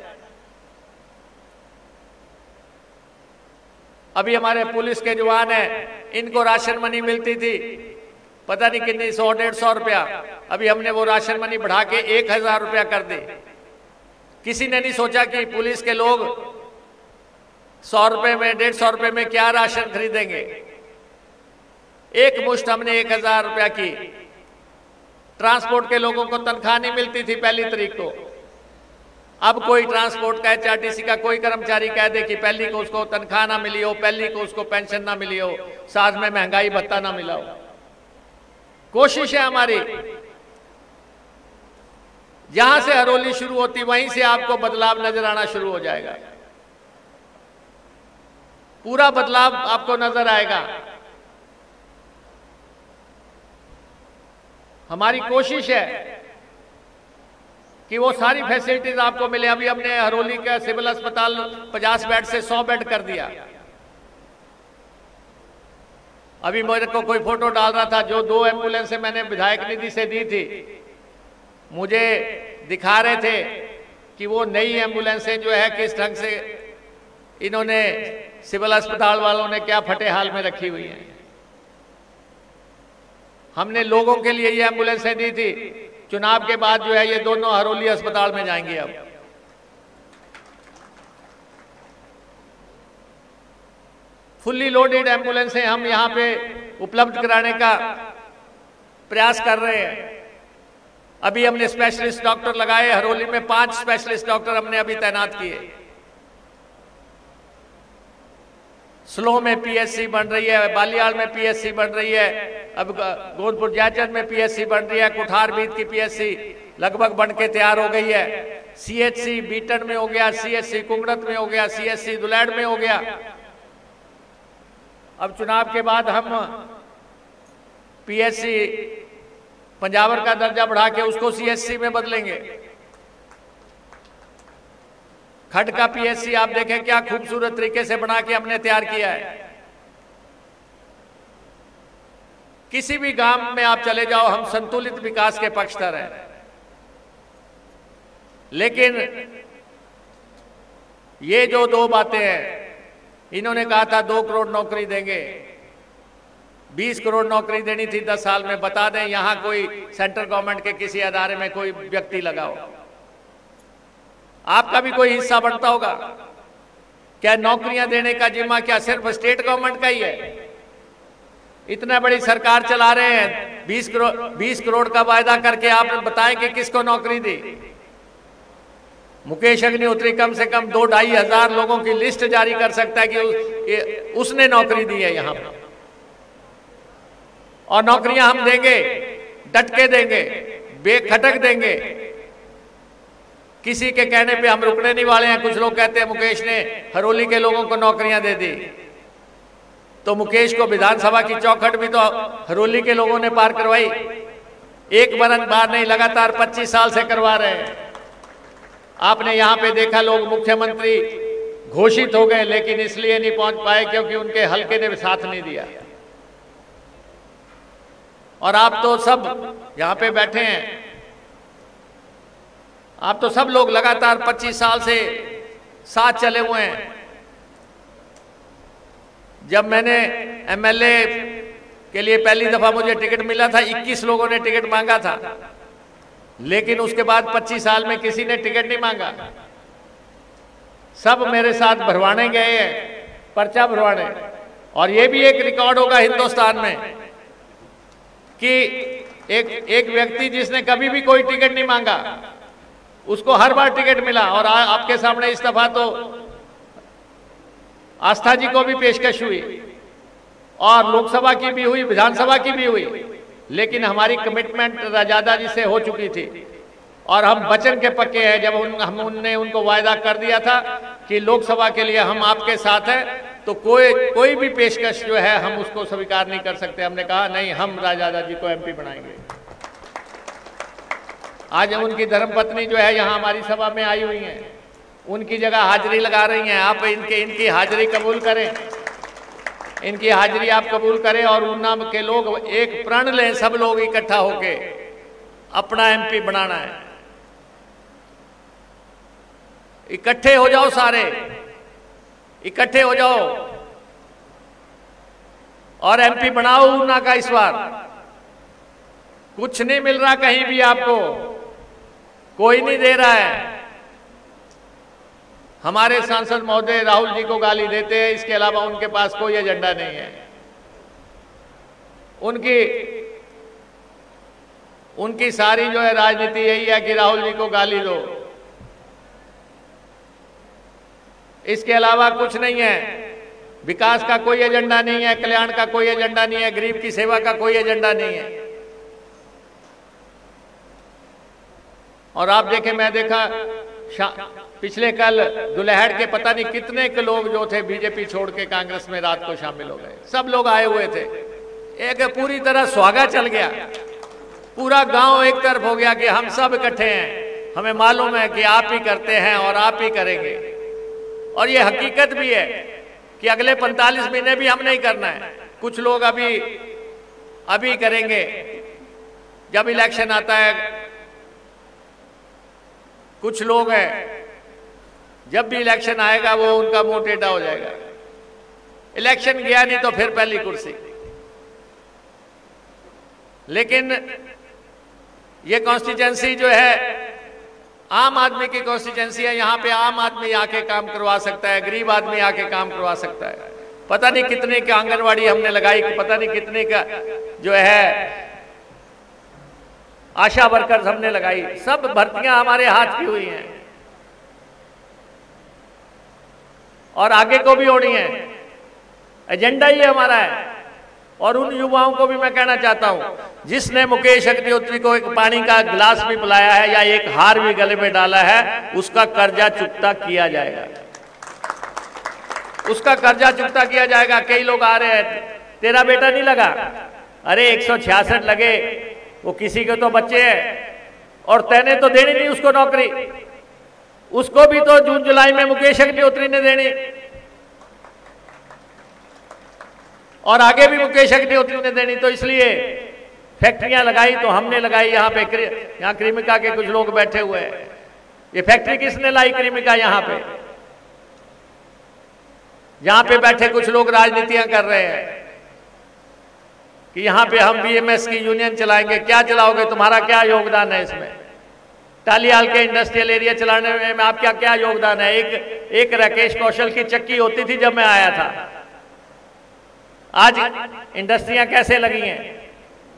अभी हमारे पुलिस के जवान हैं, इनको राशन मनी मिलती थी पता नहीं कितनी, सौ डेढ़ सौ रुपया। अभी हमने वो राशन मनी बढ़ा के एक हजार रुपया कर दी। किसी ने नहीं सोचा कि पुलिस के लोग सौ रुपए में, डेढ़ सौ रुपए में क्या राशन खरीदेंगे। एक मुश्त हमने एक हजार रुपया की। ट्रांसपोर्ट के लोगों को तनख्वाह नहीं मिलती थी पहली तारीख को। अब कोई ट्रांसपोर्ट का, एच आर टी सी का कोई कर्मचारी कह दे कि पहली को उसको तनख्वाह ना मिली हो, पहली को उसको पेंशन ना मिली हो, साथ में महंगाई भत्ता ना मिला हो। कोशिश है हमारी, जहां से हरोली शुरू होती वहीं से आपको बदलाव नजर आना शुरू हो जाएगा। पूरा बदलाव आपको नजर आएगा। हमारी कोशिश है कि वो सारी फैसिलिटीज आपको मिले। अभी हमने हरोली का सिविल अस्पताल पचास बेड से सौ बेड कर दिया। अभी मेरे को कोई फोटो डाल रहा था, जो दो एम्बुलेंस मैंने विधायक निधि से दी थी, मुझे दिखा रहे थे कि वो नई एम्बुलेंसें जो है किस ढंग से इन्होंने सिविल अस्पताल वालों ने क्या फटे हाल में रखी हुई हैं। हमने लोगों के लिए ये एम्बुलेंसें दी थी। चुनाव के बाद जो है ये दोनों हरोली अस्पताल में जाएंगी। अब फुल्ली लोडेड एम्बुलेंसें हम यहां पे उपलब्ध कराने का प्रयास कर रहे हैं। अभी हमने स्पेशलिस्ट डॉक्टर लगाए हरोली में, पांच स्पेशलिस्ट डॉक्टर हमने अभी तैनात किए। स्लो में पी एस सी बन रही है, बालियाल में पी एस सी बन रही है, अब गोंदपुर जैचर में पी एस सी बन रही है, कुठार बीत की पी एस सी लगभग बन के तैयार हो गई है। सी एच सी बीटन में हो गया, सी एच सी कुंगड़त में हो गया, सी एच सी दुलैड में हो गया। अब चुनाव के बाद हम पी एच सी पंजावर का दर्जा बढ़ा के उसको सी एच सी में बदलेंगे। खड का पी एच सी आप देखें क्या खूबसूरत तरीके से बना के हमने तैयार किया है। किसी भी गांव में आप चले जाओ, हम संतुलित विकास के पक्षधर हैं। लेकिन ये जो दो बातें हैं, इन्होंने कहा था दो करोड़ नौकरी देंगे, बीस करोड़ नौकरी देनी थी दस साल में। बता दें यहां कोई सेंट्रल गवर्नमेंट के किसी अदारे में कोई व्यक्ति लगाओ, आपका भी कोई हिस्सा बनता होगा क्या? नौकरियां देने का जिम्मा क्या सिर्फ स्टेट गवर्नमेंट का ही है? इतना बड़ी सरकार चला रहे हैं, बीस करोड़ बीस करोड़ का वायदा करके आप बताएं कि किसको नौकरी दी। मुकेश अग्निहोत्री कम से कम दो ढाई हजार लोगों की लिस्ट जारी कर सकता है कि उस, उसने नौकरी दी है यहां पर, और नौकरियां हम देंगे, डट के देंगे, बेखटक देंगे। किसी के कहने पे हम रुकने नहीं वाले हैं। कुछ लोग कहते हैं मुकेश ने हरोली के लोगों को नौकरियां दे दी, तो मुकेश को विधानसभा की चौखट भी तो हरोली के लोगों ने पार करवाई। एक बार बार नहीं, लगातार पच्चीस साल से करवा रहे हैं। आपने यहां पे देखा लोग मुख्यमंत्री घोषित हो गए, लेकिन इसलिए नहीं पहुंच पाए क्योंकि उनके हलके ने साथ नहीं दिया। और आप तो सब यहां पे बैठे हैं, आप तो सब लोग लगातार पच्चीस साल से साथ चले हुए हैं। जब मैंने एमएलए के लिए पहली दफा मुझे टिकट मिला था, इक्कीस लोगों ने टिकट मांगा था, लेकिन उसके बाद पच्चीस साल में किसी ने टिकट नहीं मांगा। सब मेरे साथ भरवाने गए हैं, पर्चा भरवाने। और ये भी एक रिकॉर्ड होगा हिंदुस्तान में कि एक एक व्यक्ति जिसने कभी भी कोई टिकट नहीं मांगा, उसको हर बार टिकट मिला। और आ, आपके सामने इस दफा तो आस्था जी को भी पेशकश हुई, और लोकसभा की भी हुई, विधानसभा की भी हुई, लेकिन हमारी कमिटमेंट राजादा जी से हो चुकी थी और हम वचन के पक्के हैं। जब उन, हम उनने उनको वायदा कर दिया था कि लोकसभा के लिए हम आपके साथ हैं, तो कोई कोई भी पेशकश जो है हम उसको स्वीकार नहीं कर सकते। हमने कहा नहीं, हम राजादा जी को एमपी बनाएंगे। आज उनकी धर्मपत्नी जो है यहाँ हमारी सभा में आई हुई हैं, उनकी जगह हाजिरी लगा रही हैं। आप इनके इनकी हाजिरी कबूल करें, इनकी हाजिरी आप कबूल करें और ऊना के लोग एक प्रण लें, सब लोग इकट्ठा होके अपना एमपी बनाना है। इकट्ठे हो जाओ, सारे इकट्ठे हो जाओ और एमपी बनाओ ऊना का। इस बार कुछ नहीं मिल रहा कहीं भी, आपको कोई नहीं दे रहा है। हमारे सांसद महोदय राहुल जी को गाली देते हैं, इसके अलावा उनके पास कोई एजेंडा नहीं है। उनकी उनकी सारी जो है राजनीति यही है कि राहुल जी को गाली दो, इसके अलावा कुछ नहीं है। विकास का कोई एजेंडा नहीं है, कल्याण का कोई एजेंडा नहीं है, गरीब की सेवा का कोई एजेंडा नहीं है। और आप देखें, मैं देखा पिछले कल दुल्हड़ के पता नहीं कितने के लोग जो थे बीजेपी छोड़ के कांग्रेस में रात को शामिल हो गए। सब लोग आए हुए थे, एक पूरी तरह सुहागा चल गया। पूरा गांव एक तरफ हो गया कि हम सब इकट्ठे हैं, हमें मालूम है कि आप ही करते हैं और आप ही करेंगे। और ये हकीकत भी है कि अगले पैंतालीस महीने भी हम नहीं करना है। कुछ लोग अभी अभी करेंगे, जब इलेक्शन आता है। कुछ लोग हैं जब भी इलेक्शन आएगा वो उनका मुंह टेढ़ा हो जाएगा। इलेक्शन गया नहीं तो फिर पहली कुर्सी। लेकिन ये कॉन्स्टिट्यूंसी जो है आम आदमी की कॉन्स्टिट्यूंसी है। यहाँ पे आम आदमी आके काम करवा सकता है, गरीब आदमी आके काम करवा सकता है। पता नहीं कितने की आंगनवाड़ी हमने लगाई, पता नहीं कितने का जो है आशा वर्कर्स हमने लगाई। सब भर्तियां हमारे हाथ की हुई हैं और आगे को भी होनी है। एजेंडा ही हमारा है। और उन युवाओं को भी मैं कहना चाहता हूं, जिसने मुकेश अग्निहोत्री को एक पानी का गिलास भी पिलाया है या एक हार भी गले में डाला है, उसका कर्जा चुकता किया जाएगा। उसका कर्जा चुकता किया जाएगा। कई लोग आ रहे हैं, तेरा बेटा नहीं लगा, अरे एक सौ छियासठ लगे, वो किसी के तो बच्चे हैं और तैने तो देनी नहीं उसको नौकरी। उसको भी तो जून जुलाई में मुकेश अग्निहोत्री ने देनी और आगे भी मुकेश अग्निहोत्री ने देनी। तो इसलिए फैक्ट्रियां लगाई तो हमने लगाई। यहाँ पे यहाँ क्रीमिका के कुछ लोग बैठे हुए हैं। ये फैक्ट्री किसने लाई? क्रीमिका। यहाँ पे यहाँ पे बैठे कुछ लोग राजनीतियां कर रहे हैं कि यहाँ पे हम बीएमएस की यूनियन चलाएंगे। क्या चलाओगे? तुम्हारा क्या योगदान है इसमें? टालियाल के इंडस्ट्रियल एरिया चलाने में आपका क्या योगदान है? एक एक राकेश कौशल की चक्की होती थी जब मैं आया था। आज इंडस्ट्रियां कैसे लगी हैं?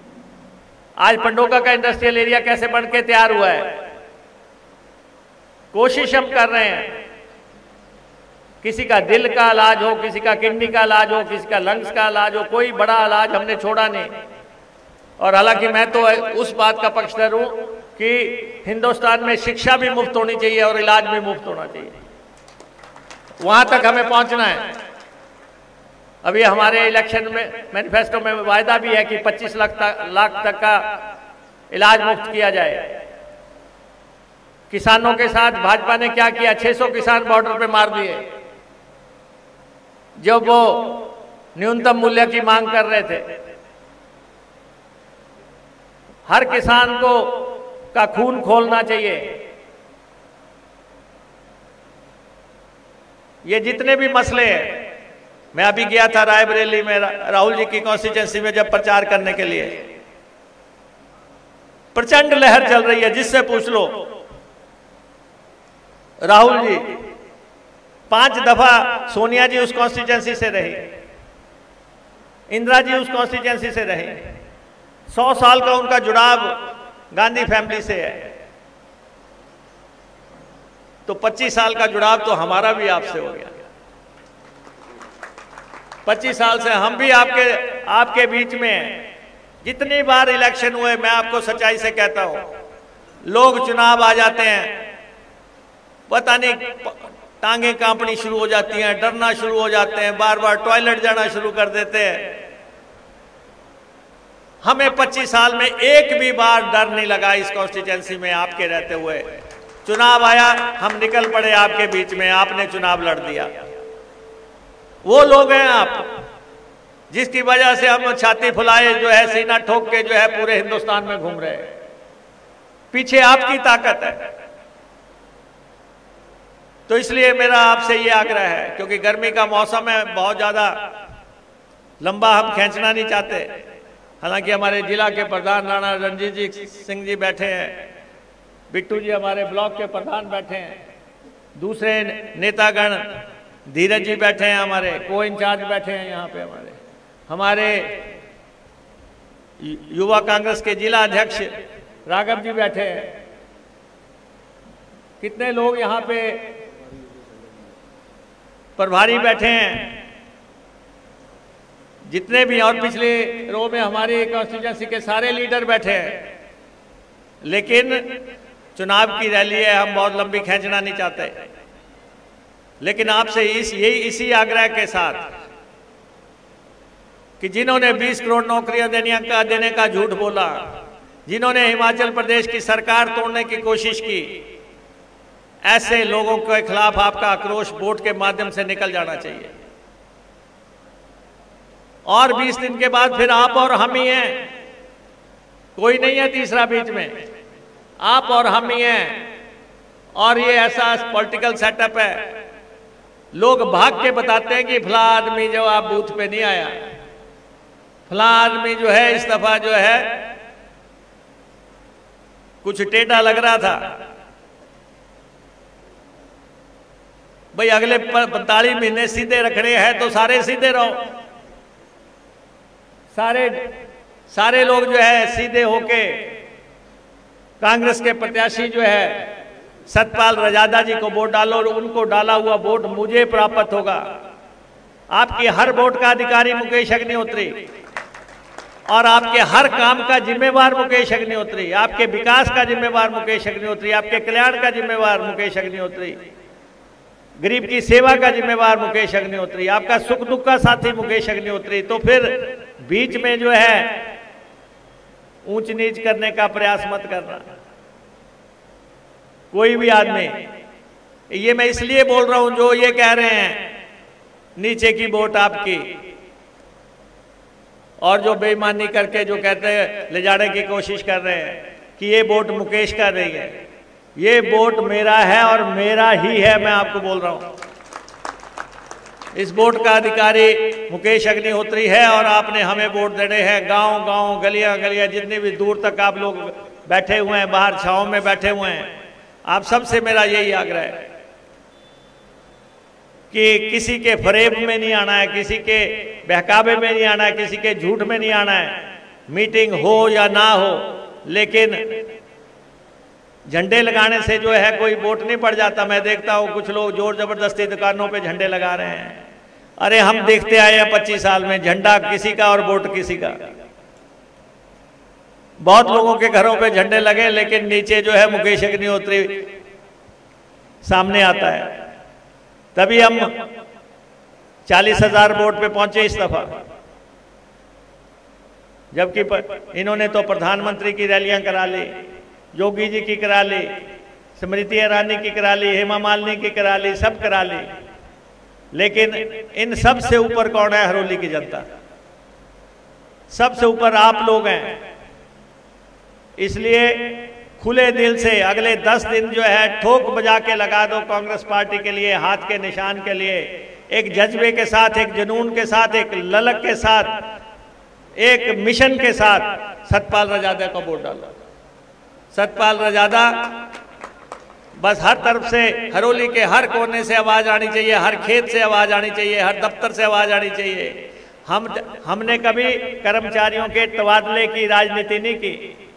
आज पंडोका का इंडस्ट्रियल एरिया कैसे बन के तैयार हुआ है? कोशिश हम कर रहे हैं, किसी का दिल का इलाज हो, किसी का किडनी का इलाज हो, किसी का लंग्स का इलाज हो, कोई बड़ा इलाज हमने छोड़ा नहीं। और हालांकि मैं तो उस बात का पक्षधर हूं कि हिंदुस्तान में शिक्षा भी मुफ्त होनी चाहिए और इलाज भी मुफ्त होना चाहिए, वहां तक हमें पहुंचना है। अभी हमारे इलेक्शन में मैनिफेस्टो में वायदा भी है कि पच्चीस लाख तक लाख तक का इलाज मुफ्त किया जाए। किसानों के साथ भाजपा ने क्या किया, छह सौ किसान बॉर्डर पे मार दिए जब वो न्यूनतम मूल्य की मांग कर रहे थे। हर किसान को का खून खोलना चाहिए। ये जितने भी मसले हैं, मैं अभी गया था रायबरेली में राहुल जी की कॉन्स्टिट्यूंसी में जब प्रचार करने के लिए, प्रचंड लहर चल रही है, जिससे पूछ लो। राहुल जी पांच दफा सोनिया जी उस कॉन्स्टिट्यूंसी से रही, इंदिरा जी उस कॉन्स्टिट्यूंसी से रही, सौ साल का उनका जुड़ाव गांधी फैमिली से है, तो पच्चीस साल का जुड़ाव तो हमारा भी आपसे हो गया। पच्चीस साल से हम भी आपके आपके बीच में हैं। जितनी बार इलेक्शन हुए, मैं आपको सच्चाई से कहता हूं, लोग चुनाव आ जाते हैं, पता नहीं टांगे कांपनी शुरू हो जाती हैं, डरना शुरू हो जाते हैं, बार बार टॉयलेट जाना शुरू कर देते हैं। हमें पच्चीस साल में एक भी बार डर नहीं लगा इस कॉन्स्टिट्यूंसी में आपके रहते हुए। चुनाव आया, हम निकल पड़े आपके बीच में, आपने चुनाव लड़ दिया। वो लोग हैं आप जिसकी वजह से हम छाती फुलाए जो है, सीना ठोक के जो है पूरे हिंदुस्तान में घूम रहे हैं। पीछे आपकी ताकत है। तो इसलिए मेरा आपसे ये आग्रह है, क्योंकि गर्मी का मौसम है, बहुत ज्यादा लंबा हम खींचना नहीं चाहते। हालांकि हमारे जिला के प्रधान राणा रणजीत जी सिंह जी बैठे हैं, बिट्टू जी हमारे ब्लॉक के प्रधान बैठे हैं, दूसरे नेतागण धीरज जी बैठे हैं, हमारे को इंचार्ज बैठे हैं यहाँ पे, हमारे हमारे युवा कांग्रेस के जिला अध्यक्ष राघव जी बैठे हैं। कितने लोग यहाँ पे प्रभारी बैठे हैं, जितने भी, और पिछले रो में हमारी कॉन्स्टिट्यूंसी के सारे लीडर बैठे हैं। लेकिन चुनाव की रैली है, हम बहुत लंबी खींचना नहीं चाहते। लेकिन आपसे इस यही इसी आग्रह के साथ कि जिन्होंने बीस करोड़ नौकरियां देने का देने का झूठ बोला, जिन्होंने हिमाचल प्रदेश की सरकार तोड़ने की कोशिश की, ऐसे लोगों के खिलाफ आपका आक्रोश वोट के माध्यम से निकल जाना चाहिए। और बीस दिन के बाद फिर आप और हम ही हैं, कोई नहीं है तीसरा बीच में, आप और हम ही हैं। और ये ऐसा पॉलिटिकल सेटअप है, लोग भाग के बताते हैं कि फला आदमी जो आप बूथ पे नहीं आया, फला आदमी जो है इस दफा जो है कुछ टेढ़ा लग रहा था। भाई अगले पैंतालीस महीने सीधे रखने हैं तो सारे सीधे रहो, सारे सारे लोग जो है सीधे होके कांग्रेस के प्रत्याशी जो है सतपाल रजादा जी को वोट डालो और उनको डाला हुआ वोट मुझे प्राप्त होगा। आपकी हर वोट का अधिकारी मुकेश अग्निहोत्री और आपके हर काम का जिम्मेवार मुकेश अग्निहोत्री, आपके विकास का जिम्मेवार मुकेश अग्निहोत्री, आपके कल्याण का जिम्मेवार मुकेश अग्निहोत्री, गरीब की सेवा का जिम्मेवार मुकेश अग्निहोत्री, आपका सुख दुख का साथी मुकेश अग्निहोत्री। तो फिर बीच में जो है ऊंच नीच करने का प्रयास मत करना कोई भी आदमी। ये मैं इसलिए बोल रहा हूं जो ये कह रहे हैं नीचे की वोट आपकी, और जो बेईमानी करके जो कहते हैं ले जाने की कोशिश कर रहे हैं कि ये वोट मुकेश का नहीं है, ये वोट मेरा है और मेरा ही है। मैं आपको बोल रहा हूं इस वोट का अधिकारी मुकेश अग्निहोत्री है और आपने हमें वोट देने हैं। गांव गांव गलियां गलियां जितनी भी दूर तक आप लोग बैठे हुए हैं, बाहर छांव में बैठे हुए हैं, आप सबसे मेरा यही आग्रह है कि किसी के फरेब में नहीं आना है, किसी के बहकावे में नहीं आना है, किसी के झूठ में नहीं आना है। मीटिंग हो या ना हो, लेकिन झंडे लगाने से जो है कोई वोट नहीं पड़ जाता। मैं देखता हूं कुछ लोग जोर जबरदस्ती दुकानों पे झंडे लगा रहे हैं। अरे हम देखते आए हैं पच्चीस साल में, झंडा किसी का और वोट किसी का। बहुत लोगों के घरों पे झंडे लगे, लेकिन नीचे जो है मुकेश अग्निहोत्री सामने आता है। तभी हम चालीस हजार वोट पे पहुंचे इस दफा, जबकि इन्होंने तो प्रधानमंत्री की रैलियां करा ली, योगी जी की करा ली, स्मृति ईरानी की करा ली, हेमा मालिनी की करा ली, सब करा ली। लेकिन इन सब से ऊपर कौन है? हरोली की जनता। सबसे ऊपर आप लोग हैं। इसलिए खुले दिल से अगले दस दिन जो है ठोक बजा के लगा दो कांग्रेस पार्टी के लिए, हाथ के निशान के लिए, एक जज्बे के साथ, एक जुनून के साथ, एक ललक के साथ, एक मिशन के साथ सतपाल रजादा को वोट डालो। सतपाल रजादा, बस हर तरफ से, हरोली के हर कोने से आवाज आनी चाहिए, हर खेत से आवाज आनी चाहिए, हर दफ्तर से आवाज आनी चाहिए। हम हमने कभी कर्मचारियों के तबादले की राजनीति नहीं की।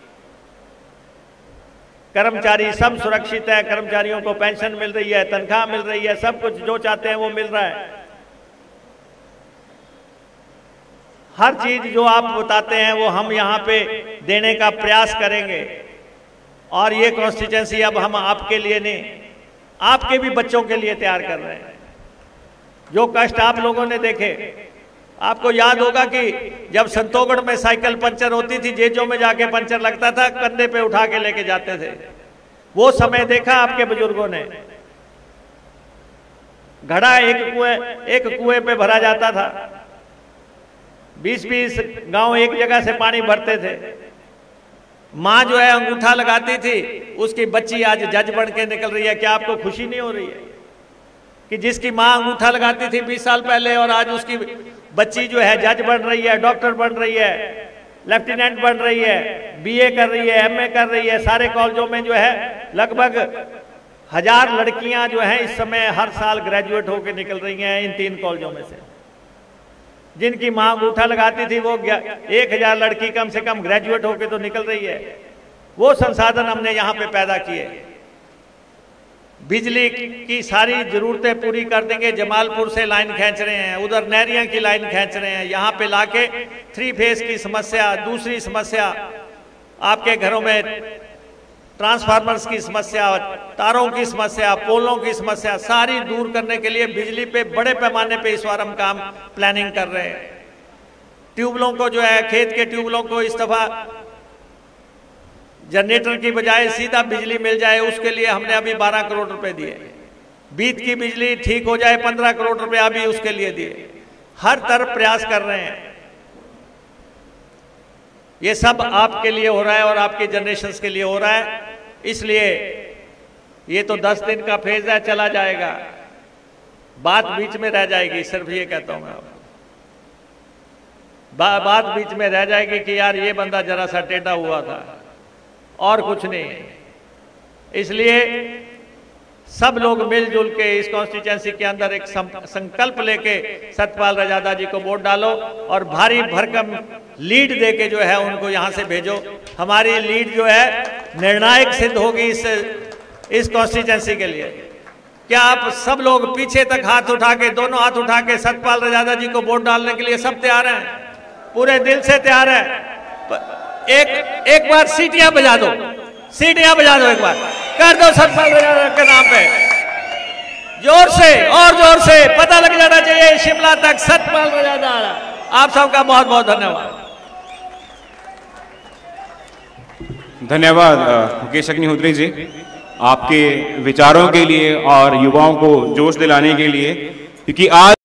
कर्मचारी सब सुरक्षित है, कर्मचारियों को पेंशन मिल रही है, तनख्वाह मिल रही है, सब कुछ जो चाहते हैं वो मिल रहा है। हर चीज जो आप बताते हैं वो हम यहाँ पे देने का प्रयास करेंगे। और ये कॉन्स्टिट्यूंसी अब हम आपके लिए नहीं, आपके भी बच्चों के लिए तैयार कर रहे हैं। जो कष्ट आप लोगों ने देखे, आपको याद होगा कि जब संतोगढ़ में साइकिल पंचर होती थी, जेजों में जाके पंचर लगता था, कंधे पे उठा के लेके जाते थे। वो समय देखा आपके बुजुर्गों ने। घड़ा एक कुएं एक कुएं पे भरा जाता था, बीस बीस गांव एक जगह से पानी भरते थे। माँ जो है अंगूठा लगाती थी, उसकी बच्ची आज जज बन के निकल रही है। क्या आपको खुशी नहीं हो रही है कि जिसकी माँ अंगूठा लगाती थी बीस साल पहले, और आज उसकी बच्ची जो है जज बन रही है, डॉक्टर बन रही है, लेफ्टिनेंट बन रही है, बीए कर रही है, एमए कर रही है। सारे कॉलेजों में जो है लगभग हजार लड़कियां जो हैं इस समय हर साल ग्रेजुएट होकर निकल रही हैं इन तीन कॉलेजों में से। जिनकी माँ अंगूठा लगाती थी वो एक हजार लड़की कम से कम ग्रेजुएट होकर तो निकल रही है। वो संसाधन हमने यहाँ पे पैदा किए। बिजली की सारी जरूरतें पूरी कर देंगे। जमालपुर से लाइन खींच रहे हैं, उधर नहरिया की लाइन खींच रहे हैं, यहाँ पे लाके थ्री फेज की समस्या, दूसरी समस्या आपके घरों में ट्रांसफार्मर्स की समस्या, तारों की समस्या, पोलों की समस्या सारी दूर करने के लिए बिजली पे बड़े पैमाने पे इस बार हम काम प्लानिंग कर रहे हैं। ट्यूबलों को जो है, खेत के ट्यूबलों को इस दफा जनरेटर की बजाय सीधा बिजली मिल जाए, उसके लिए हमने अभी बारह करोड़ रुपए दिए। बीत की बिजली ठीक हो जाए, पंद्रह करोड़ रुपए अभी उसके लिए दिए। हर तरफ प्रयास कर रहे हैं। ये सब आपके लिए हो रहा है और आपकी जनरेशंस के लिए हो रहा है। इसलिए ये तो दस दिन का फेज है, चला जाएगा, बात बीच में रह जाएगी। सिर्फ ये कहता हूं मैं आपको, बा, बात बीच में रह जाएगी कि यार ये बंदा जरा सा टेढ़ा हुआ था, और कुछ नहीं। इसलिए सब लोग मिलजुल के इस कॉन्स्टिट्यूंसी के अंदर एक संकल्प लेके सतपाल रजादा जी को वोट डालो और भारी भरकम लीड देके जो है उनको यहां से भेजो। हमारी लीड जो है निर्णायक सिद्ध होगी इस इस कॉन्स्टिट्यूंसी के लिए। क्या आप सब लोग पीछे तक हाथ उठा के, दोनों हाथ उठा के सतपाल रजादा जी को वोट डालने के लिए सब तैयार हैं? पूरे दिल से तैयार है? एक एक बार सीटियां बजा दो, सीटियां बजा दो, एक बार कर दो सतपाल रजादा के नाम पे जोर से, और जोर से पता लग जाना चाहिए शिमला तक सतपाल रजादा। आप सबका बहुत बहुत धन्यवाद। धन्यवाद मुकेश अग्निहोत्री जी, आपके विचारों के लिए और युवाओं को जोश दिलाने के लिए, क्योंकि आज